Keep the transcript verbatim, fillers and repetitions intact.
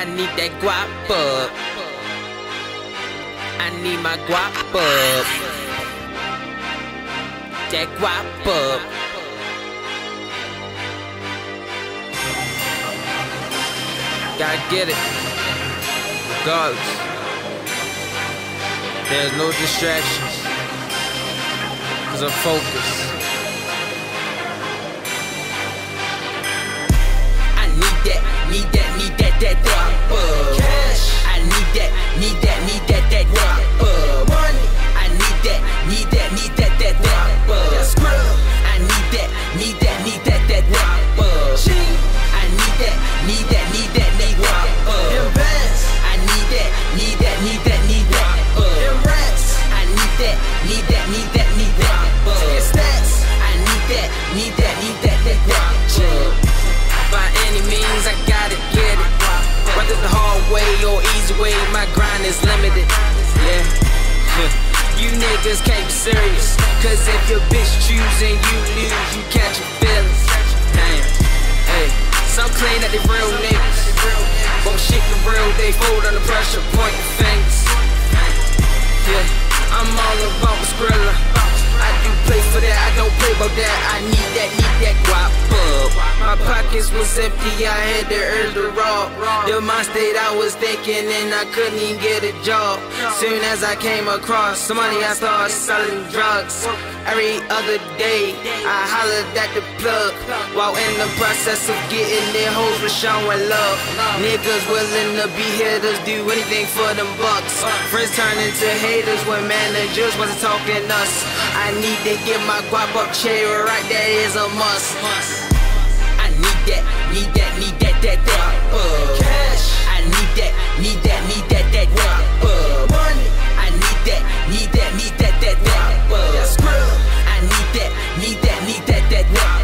I need that guap up. I need my guap up. That guap up. Gotta get it. Regardless. There's no distractions. Cause I'm focused. I need that, need that, need that, that, that uh, cash. I need that, need that, need that, that, that uh, money. I need that, need that, need that, that, that uh, scrub. I need that, need that, need that, that, that uh, cheap. I need that, need that, need that, need that uh, invest. I need that, need that, need that, need that uh, rats. I need that, need that, need that, need that uh, stats. I need that, need that, need that, that, that uh, by any means, I gotta get it. Whether the hard way or easy way, my grind is limited. Yeah, you niggas can't be serious. Cause if your bitch choosing you lose, you catch your feelings. Damn, hey, some claim that they real niggas, but shit the real, they fold under pressure, point the fingers. Yeah, I'm all about my Skrilla. I do play for that, I don't play about that. I need that, need that guap up. My pockets was empty, I had to earn the raw. The mind state I was thinking and I couldn't even get a job. Soon as I came across some money, I started selling drugs. Every other day, I hollered at the plug, while in the process of getting their hoes was showing love. Niggas willing to be haters, do anything for them bucks. Friends turn into haters when managers wasn't talking us. I need to get my guap up chair right, that is a must. I need that, need that, need that, that, that uh, cash. I need that, need that, need that, that, that uh, money. I need that, need that, need that, that, that uh, scrub. I need that, need that, need that, that, that